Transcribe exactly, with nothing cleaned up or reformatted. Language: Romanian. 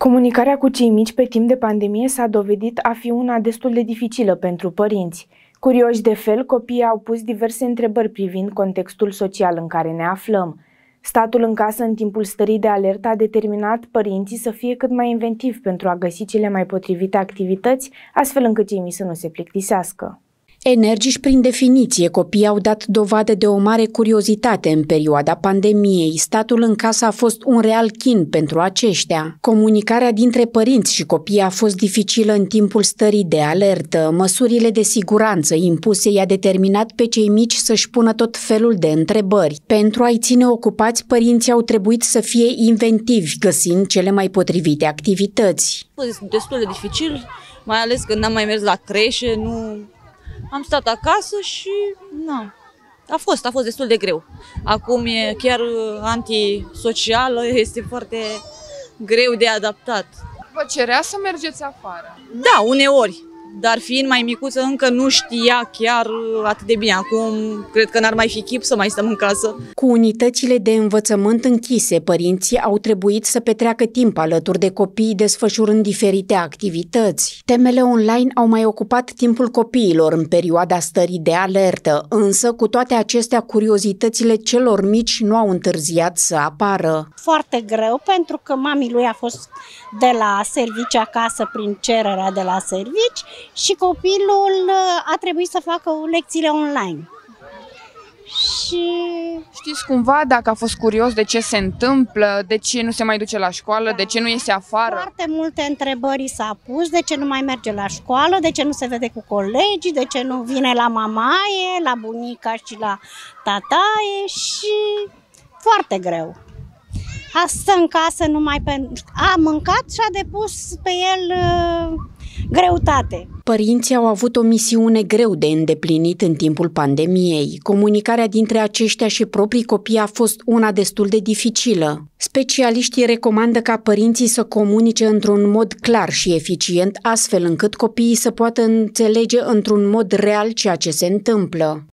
Comunicarea cu cei mici pe timp de pandemie s-a dovedit a fi una destul de dificilă pentru părinți. Curioși de fel, copiii au pus diverse întrebări privind contextul social în care ne aflăm. Statul în casă în timpul stării de alertă a determinat părinții să fie cât mai inventivi pentru a găsi cele mai potrivite activități, astfel încât cei mici să nu se plictisească. Energici prin definiție, copiii au dat dovadă de o mare curiozitate în perioada pandemiei. Statul în casă a fost un real chin pentru aceștia. Comunicarea dintre părinți și copii a fost dificilă în timpul stării de alertă. Măsurile de siguranță impuse i-a determinat pe cei mici să-și pună tot felul de întrebări. Pentru a-i ține ocupați, părinții au trebuit să fie inventivi, găsind cele mai potrivite activități. A fost destul de dificil, mai ales când n-am mai mers la creșe, nu... Am stat acasă și na, a fost, a fost destul de greu. Acum e chiar antisocială, este foarte greu de adaptat. Vă cerea să mergeți afară? Da, uneori, dar fiind mai micuță încă nu știa chiar atât de bine. Acum cred că n-ar mai fi chip să mai stăm în casă. Cu unitățile de învățământ închise, părinții au trebuit să petreacă timp alături de copii, desfășurând diferite activități. Temele online au mai ocupat timpul copiilor în perioada stării de alertă, însă cu toate acestea curiozitățile celor mici nu au întârziat să apară. Foarte greu, pentru că mami lui a fost de la servici acasă prin cererea de la servici și copilul a trebuit să facă lecțiile online. Și... Știți cumva dacă a fost curios de ce se întâmplă, de ce nu se mai duce la școală, de ce nu iese afară? Foarte multe întrebări s-a pus, de ce nu mai merge la școală, de ce nu se vede cu colegii, de ce nu vine la mamaie, la bunica și la tataie și foarte greu. A stă în casă numai pentru... A mâncat și a depus pe el uh, greutate. Părinții au avut o misiune greu de îndeplinit în timpul pandemiei. Comunicarea dintre aceștia și proprii copii a fost una destul de dificilă. Specialiștii recomandă ca părinții să comunice într-un mod clar și eficient, astfel încât copiii să poată înțelege într-un mod real ceea ce se întâmplă.